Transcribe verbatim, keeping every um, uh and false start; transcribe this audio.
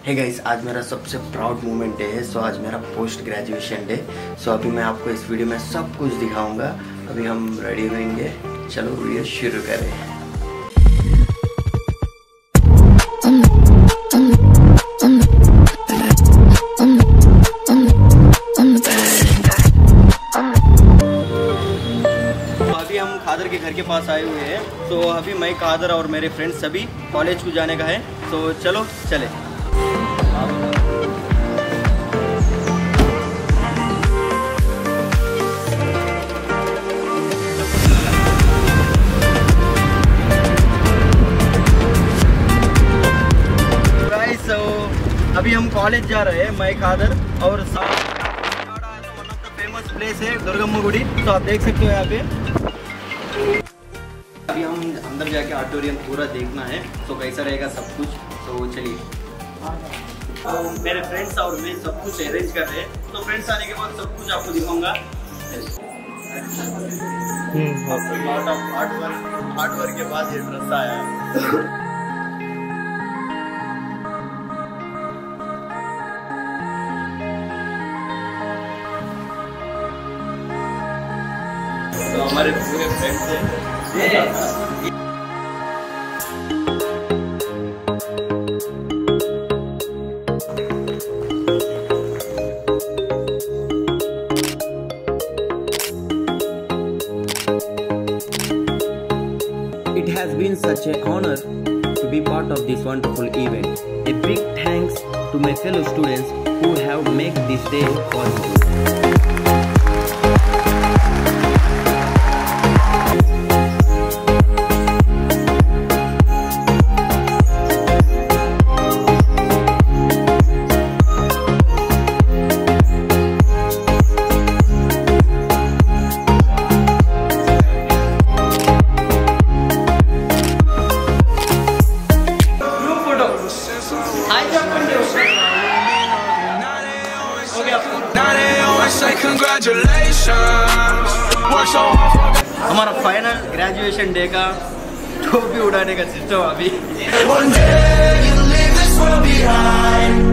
Hey guys, आज मेरा सबसे प्राउड मोमेंट डे है। सो आज मेरा पोस्ट ग्रेजुएशन डे। सो अभी मैं आपको इस वीडियो में सब कुछ दिखाऊंगा। अभी हम रेडी होंगे, चलो वीडियो शुरू करें। अभी हम खादर के घर के पास आए हुए हैं। तो अभी मैं, खादर और मेरे फ्रेंड्स सभी कॉलेज को जाने का है। तो चलो चले। So, अभी हम कॉलेज जा रहे हैं, मैं, खादर और one of the famous place है दुर्गम्मा गुड़ी। तो आप देख सकते हो यहाँ पे। अभी हम अंदर जाके ऑडिटोरियम पूरा देखना है। तो कैसा रहेगा सब कुछ। तो चलिए। तो मेरे फ्रेंड्स और मैं सब कुछ अरेंज कर रहे हैं। तो फ्रेंड्स आने के बाद सब कुछ आपको दिखाऊंगा। हार्ड वर्क के बाद ये ड्रेस आया। तो हमारे पूरे फ्रेंड्स हैं। It has been such an honor to be part of this wonderful event. A big thanks to my fellow students who have made this day possible. हमारा फाइनल ग्रेजुएशन डे का टोपी उड़ाने का सिस्टम अभी